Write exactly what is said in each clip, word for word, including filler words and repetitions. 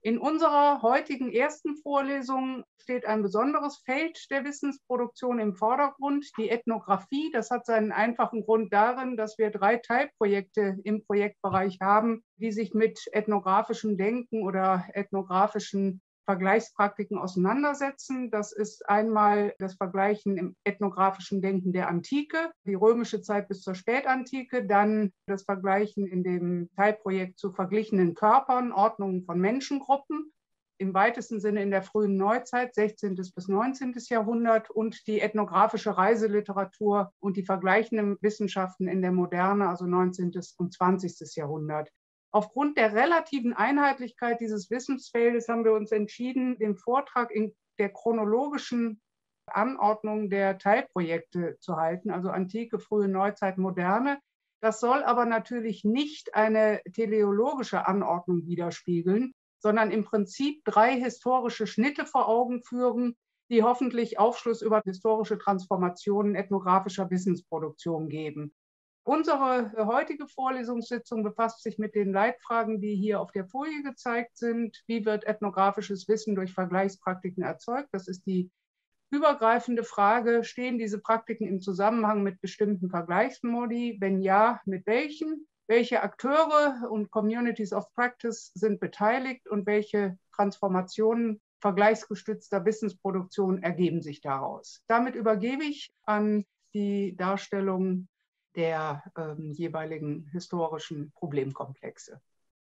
In unserer heutigen ersten Vorlesung steht ein besonderes Feld der Wissensproduktion im Vordergrund, die Ethnographie. Das hat seinen einfachen Grund darin, dass wir drei Teilprojekte im Projektbereich haben, die sich mit ethnografischem Denken oder ethnografischen Vergleichspraktiken auseinandersetzen. Das ist einmal das Vergleichen im ethnografischen Denken der Antike, die römische Zeit bis zur Spätantike, dann das Vergleichen in dem Teilprojekt zu verglichenen Körpern, Ordnungen von Menschengruppen, im weitesten Sinne in der frühen Neuzeit, sechzehnten bis neunzehnten Jahrhundert, und die ethnografische Reiseliteratur und die vergleichenden Wissenschaften in der Moderne, also neunzehnten und zwanzigsten Jahrhundert. Aufgrund der relativen Einheitlichkeit dieses Wissensfeldes haben wir uns entschieden, den Vortrag in der chronologischen Anordnung der Teilprojekte zu halten, also Antike, frühe Neuzeit, Moderne. Das soll aber natürlich nicht eine teleologische Anordnung widerspiegeln, sondern im Prinzip drei historische Schnitte vor Augen führen, die hoffentlich Aufschluss über historische Transformationen ethnografischer Wissensproduktion geben. Unsere heutige Vorlesungssitzung befasst sich mit den Leitfragen, die hier auf der Folie gezeigt sind. Wie wird ethnografisches Wissen durch Vergleichspraktiken erzeugt? Das ist die übergreifende Frage. Stehen diese Praktiken im Zusammenhang mit bestimmten Vergleichsmodi? Wenn ja, mit welchen? Welche Akteure und Communities of Practice sind beteiligt und welche Transformationen vergleichsgestützter Wissensproduktion ergeben sich daraus? Damit übergebe ich an die Darstellung der ähm, jeweiligen historischen Problemkomplexe.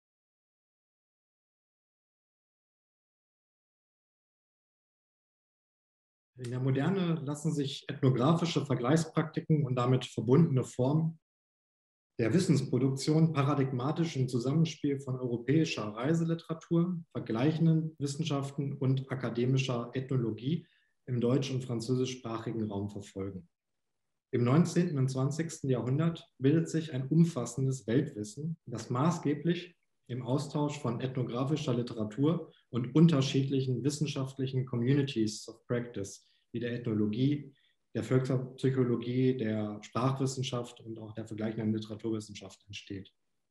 In der Moderne lassen sich ethnografische Vergleichspraktiken und damit verbundene Formen der Wissensproduktion paradigmatisch im Zusammenspiel von europäischer Reiseliteratur, vergleichenden Wissenschaften und akademischer Ethnologie im deutsch- und französischsprachigen Raum verfolgen. Im neunzehnten und zwanzigsten Jahrhundert bildet sich ein umfassendes Weltwissen, das maßgeblich im Austausch von ethnografischer Literatur und unterschiedlichen wissenschaftlichen Communities of Practice, wie der Ethnologie, der Völkerpsychologie, der Sprachwissenschaft und auch der vergleichenden Literaturwissenschaft entsteht.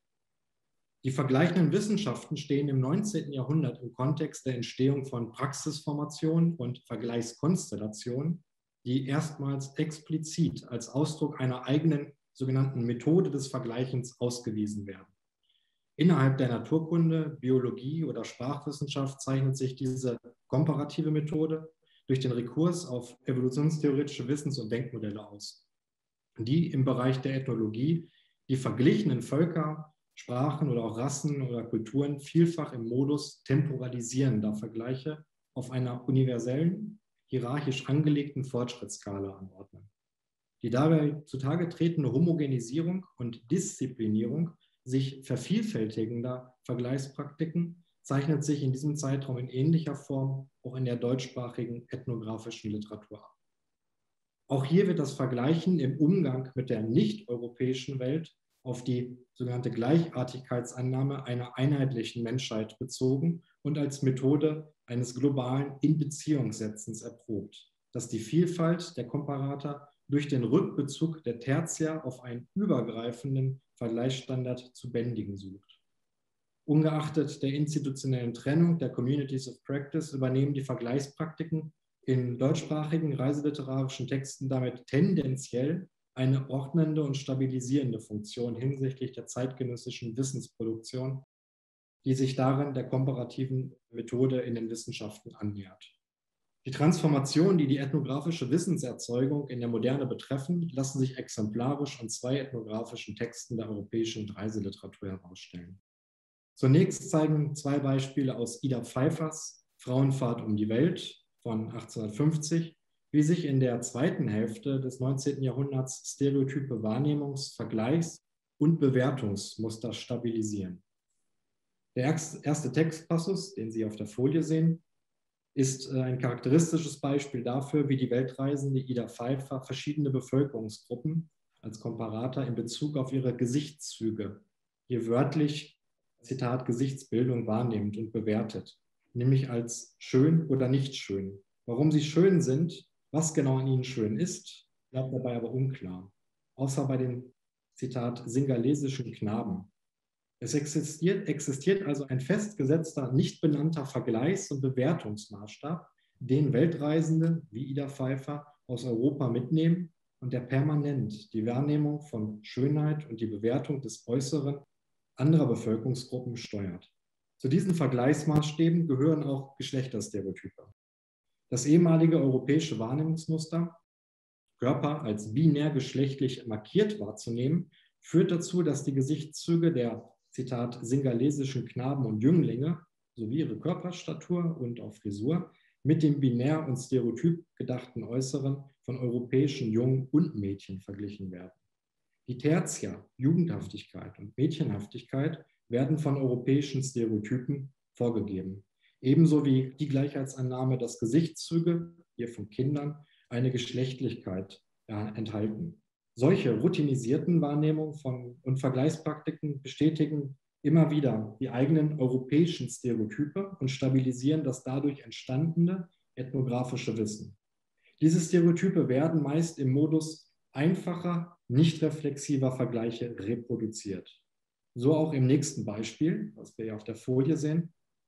Die vergleichenden Wissenschaften stehen im neunzehnten Jahrhundert im Kontext der Entstehung von Praxisformationen und Vergleichskonstellationen, die erstmals explizit als Ausdruck einer eigenen sogenannten Methode des Vergleichens ausgewiesen werden. Innerhalb der Naturkunde, Biologie oder Sprachwissenschaft zeichnet sich diese komparative Methode durch den Rekurs auf evolutionstheoretische Wissens- und Denkmodelle aus, die im Bereich der Ethnologie die verglichenen Völker, Sprachen oder auch Rassen oder Kulturen vielfach im Modus temporalisierender Vergleiche auf einer universellen, hierarchisch angelegten Fortschrittsskala anordnen. Die dabei zutage tretende Homogenisierung und Disziplinierung sich vervielfältigender Vergleichspraktiken zeichnet sich in diesem Zeitraum in ähnlicher Form auch in der deutschsprachigen ethnografischen Literatur ab. Auch hier wird das Vergleichen im Umgang mit der nicht-europäischen Welt auf die sogenannte Gleichartigkeitsannahme einer einheitlichen Menschheit bezogen und als Methode eines globalen Inbeziehungssetzens erprobt, das die Vielfalt der Komparata durch den Rückbezug der Tertia auf einen übergreifenden Vergleichsstandard zu bändigen sucht. Ungeachtet der institutionellen Trennung der Communities of Practice übernehmen die Vergleichspraktiken in deutschsprachigen reiseliterarischen Texten damit tendenziell eine ordnende und stabilisierende Funktion hinsichtlich der zeitgenössischen Wissensproduktion, die sich darin der komparativen Methode in den Wissenschaften annähert. Die Transformationen, die die ethnografische Wissenserzeugung in der Moderne betreffen, lassen sich exemplarisch an zwei ethnografischen Texten der europäischen Reiseliteratur herausstellen. Zunächst zeigen zwei Beispiele aus Ida Pfeiffers Frauenfahrt um die Welt von achtzehnhundertfünfzig, wie sich in der zweiten Hälfte des neunzehnten Jahrhunderts stereotype Wahrnehmungs-, Vergleichs- und Bewertungsmuster stabilisieren. Der erste Textpassus, den Sie auf der Folie sehen, ist ein charakteristisches Beispiel dafür, wie die Weltreisende Ida Pfeiffer verschiedene Bevölkerungsgruppen als Komparata in Bezug auf ihre Gesichtszüge, hier wörtlich, Zitat, Gesichtsbildung wahrnimmt und bewertet, nämlich als schön oder nicht schön. Warum sie schön sind, was genau an ihnen schön ist, bleibt dabei aber unklar. Außer bei den, Zitat, singalesischen Knaben. Es existiert, existiert also ein festgesetzter, nicht benannter Vergleichs- und Bewertungsmaßstab, den Weltreisende wie Ida Pfeiffer aus Europa mitnehmen und der permanent die Wahrnehmung von Schönheit und die Bewertung des Äußeren anderer Bevölkerungsgruppen steuert. Zu diesen Vergleichsmaßstäben gehören auch Geschlechterstereotype. Das ehemalige europäische Wahrnehmungsmuster, Körper als binär geschlechtlich markiert wahrzunehmen, führt dazu, dass die Gesichtszüge der, Zitat, singalesischen Knaben und Jünglinge sowie ihre Körperstatur und auch Frisur mit dem binär und stereotyp gedachten Äußeren von europäischen Jungen und Mädchen verglichen werden. Die Tertia, Jugendhaftigkeit und Mädchenhaftigkeit werden von europäischen Stereotypen vorgegeben. Ebenso wie die Gleichheitsannahme, dass Gesichtszüge, hier von Kindern, eine Geschlechtlichkeit enthalten. Solche routinisierten Wahrnehmungen von, und Vergleichspraktiken bestätigen immer wieder die eigenen europäischen Stereotype und stabilisieren das dadurch entstandene ethnografische Wissen. Diese Stereotype werden meist im Modus einfacher, nicht reflexiver Vergleiche reproduziert. So auch im nächsten Beispiel, was wir hier auf der Folie sehen,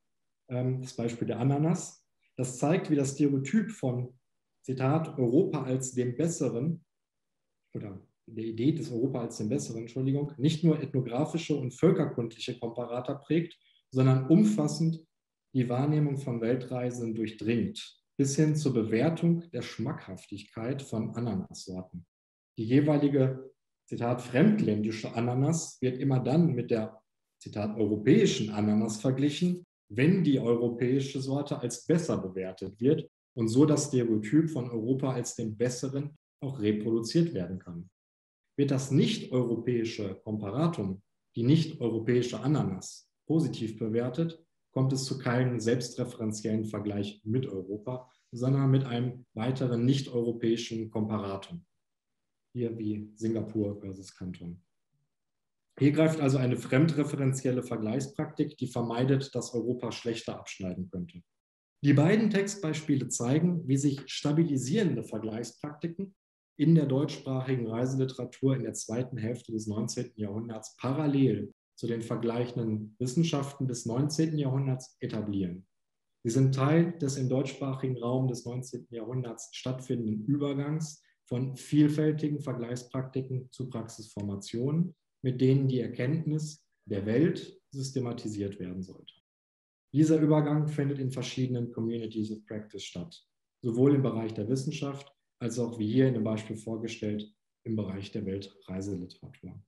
das Beispiel der Ananas. Das zeigt, wie das Stereotyp von, Zitat, Europa als dem Besseren oder der Idee des Europa als dem Besseren, Entschuldigung, nicht nur ethnografische und völkerkundliche Komparata prägt, sondern umfassend die Wahrnehmung von Weltreisenden durchdringt, bis hin zur Bewertung der Schmackhaftigkeit von Ananassorten. Die jeweilige, Zitat, fremdländische Ananas wird immer dann mit der, Zitat, europäischen Ananas verglichen, wenn die europäische Sorte als besser bewertet wird und so das Stereotyp von Europa als dem Besseren auch reproduziert werden kann. Wird das nicht-europäische Komparatum, die nicht-europäische Ananas, positiv bewertet, kommt es zu keinem selbstreferenziellen Vergleich mit Europa, sondern mit einem weiteren nicht-europäischen Komparatum. Hier wie Singapur versus Kanton. Hier greift also eine fremdreferenzielle Vergleichspraktik, die vermeidet, dass Europa schlechter abschneiden könnte. Die beiden Textbeispiele zeigen, wie sich stabilisierende Vergleichspraktiken in der deutschsprachigen Reiseliteratur in der zweiten Hälfte des neunzehnten Jahrhunderts parallel zu den vergleichenden Wissenschaften des neunzehnten Jahrhunderts etablieren. Sie sind Teil des im deutschsprachigen Raum des neunzehnten Jahrhunderts stattfindenden Übergangs von vielfältigen Vergleichspraktiken zu Praxisformationen, mit denen die Erkenntnis der Welt systematisiert werden sollte. Dieser Übergang findet in verschiedenen Communities of Practice statt, sowohl im Bereich der Wissenschaft als auch, wie hier in dem Beispiel vorgestellt, im Bereich der Weltreiseliteratur.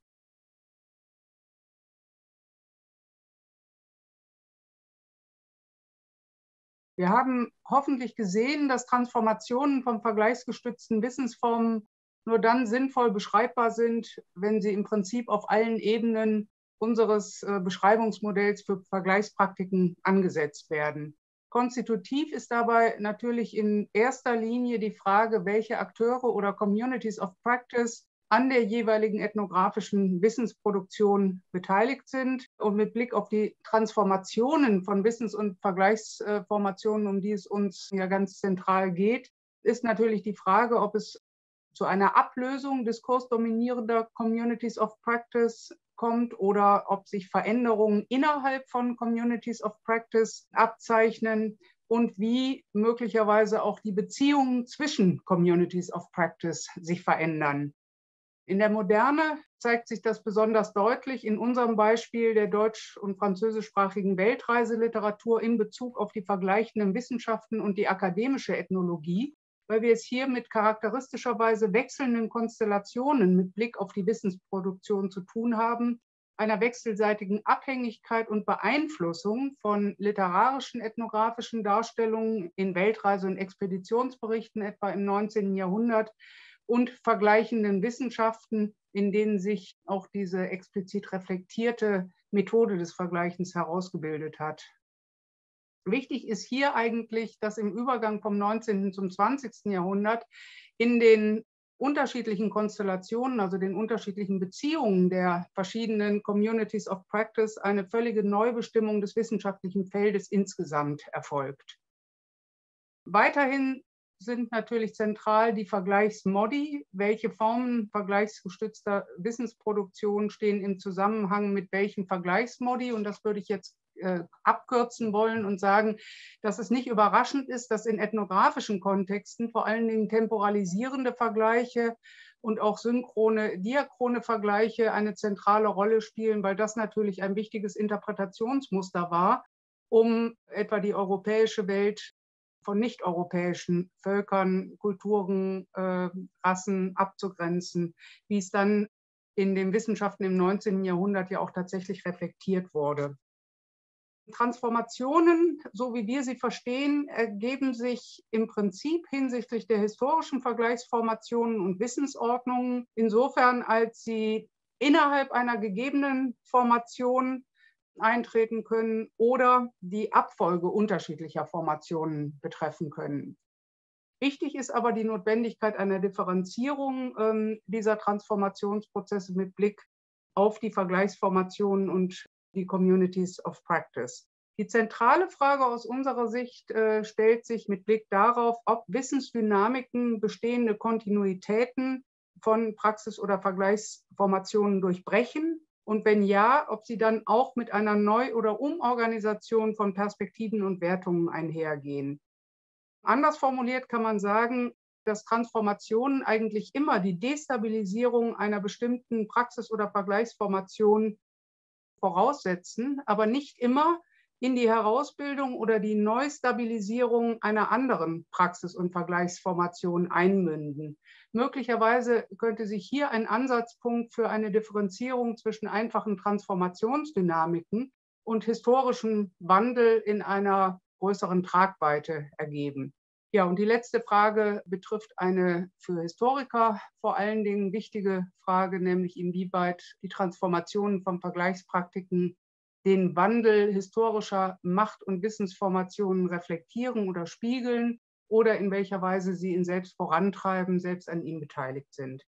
Wir haben hoffentlich gesehen, dass Transformationen von vergleichsgestützten Wissensformen nur dann sinnvoll beschreibbar sind, wenn sie im Prinzip auf allen Ebenen unseres äh, Beschreibungsmodells für Vergleichspraktiken angesetzt werden. Konstitutiv ist dabei natürlich in erster Linie die Frage, welche Akteure oder Communities of Practice an der jeweiligen ethnografischen Wissensproduktion beteiligt sind. Und mit Blick auf die Transformationen von Wissens- und Vergleichsformationen, um die es uns ja ganz zentral geht, ist natürlich die Frage, ob es zu einer Ablösung diskursdominierender Communities of Practice kommt oder ob sich Veränderungen innerhalb von Communities of Practice abzeichnen und wie möglicherweise auch die Beziehungen zwischen Communities of Practice sich verändern. In der Moderne zeigt sich das besonders deutlich in unserem Beispiel der deutsch- und französischsprachigen Weltreiseliteratur in Bezug auf die vergleichenden Wissenschaften und die akademische Ethnologie, weil wir es hier mit charakteristischerweise wechselnden Konstellationen mit Blick auf die Wissensproduktion zu tun haben, einer wechselseitigen Abhängigkeit und Beeinflussung von literarischen ethnografischen Darstellungen in Weltreise- und Expeditionsberichten etwa im neunzehnten Jahrhundert und vergleichenden Wissenschaften, in denen sich auch diese explizit reflektierte Methode des Vergleichens herausgebildet hat. Wichtig ist hier eigentlich, dass im Übergang vom neunzehnten zum zwanzigsten Jahrhundert in den unterschiedlichen Konstellationen, also den unterschiedlichen Beziehungen der verschiedenen Communities of Practice, eine völlige Neubestimmung des wissenschaftlichen Feldes insgesamt erfolgt. Weiterhin sind natürlich zentral die Vergleichsmodi. Welche Formen vergleichsgestützter Wissensproduktion stehen im Zusammenhang mit welchen Vergleichsmodi? Und das würde ich jetzt äh, abkürzen wollen und sagen, dass es nicht überraschend ist, dass in ethnografischen Kontexten vor allen Dingen temporalisierende Vergleiche und auch synchrone, diachrone Vergleiche eine zentrale Rolle spielen, weil das natürlich ein wichtiges Interpretationsmuster war, um etwa die europäische Welt von nicht-europäischen Völkern, Kulturen, äh, Rassen abzugrenzen, wie es dann in den Wissenschaften im neunzehnten Jahrhundert ja auch tatsächlich reflektiert wurde. Transformationen, so wie wir sie verstehen, ergeben sich im Prinzip hinsichtlich der historischen Vergleichsformationen und Wissensordnungen insofern, als sie innerhalb einer gegebenen Formation eintreten können oder die Abfolge unterschiedlicher Formationen betreffen können. Wichtig ist aber die Notwendigkeit einer Differenzierung ähm, dieser Transformationsprozesse mit Blick auf die Vergleichsformationen und die Communities of Practice. Die zentrale Frage aus unserer Sicht äh, stellt sich mit Blick darauf, ob Wissensdynamiken bestehende Kontinuitäten von Praxis- oder Vergleichsformationen durchbrechen und wenn ja, ob sie dann auch mit einer Neu- oder Umorganisation von Perspektiven und Wertungen einhergehen. Anders formuliert kann man sagen, dass Transformationen eigentlich immer die Destabilisierung einer bestimmten Praxis- oder Vergleichsformation voraussetzen, aber nicht immer in die Herausbildung oder die Neustabilisierung einer anderen Praxis- und Vergleichsformation einmünden. Möglicherweise könnte sich hier ein Ansatzpunkt für eine Differenzierung zwischen einfachen Transformationsdynamiken und historischem Wandel in einer größeren Tragweite ergeben. Ja, und die letzte Frage betrifft eine für Historiker vor allen Dingen wichtige Frage, nämlich inwieweit die Transformationen von Vergleichspraktiken den Wandel historischer Macht- und Wissensformationen reflektieren oder spiegeln oder in welcher Weise sie ihn selbst vorantreiben, selbst an ihm beteiligt sind.